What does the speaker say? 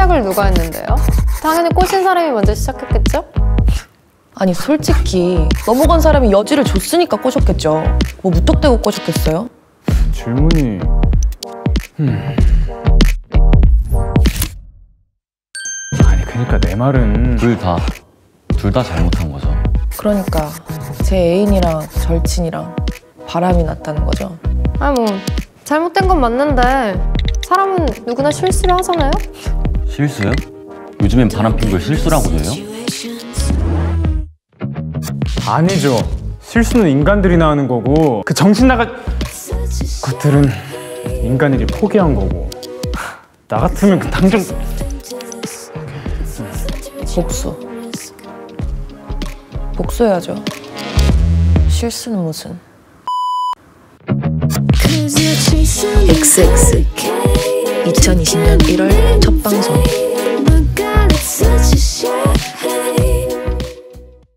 시작을 누가 했는데요? 당연히 꼬신 사람이 먼저 시작했겠죠? 아니 솔직히 넘어간 사람이 여지를 줬으니까 꼬셨겠죠. 뭐 무턱대고 꼬셨겠어요? 질문이... 아니 그러니까 내 말은... 둘 다 잘못한 거죠. 그러니까 제 애인이랑 절친이랑 바람이 났다는 거죠. 아니 뭐 잘못된 건 맞는데 사람은 누구나 실수를 하잖아요? 실수요? 요즘엔 바람핀 걸 실수라고 해요? 아니죠. 실수는 인간들이나 하는 거고 그 정신 나가... 것들은 인간들이 포기한 거고 나 같으면 그 당장... 복수해야죠. 실수는 무슨. XX 2020년 1월 첫 방송.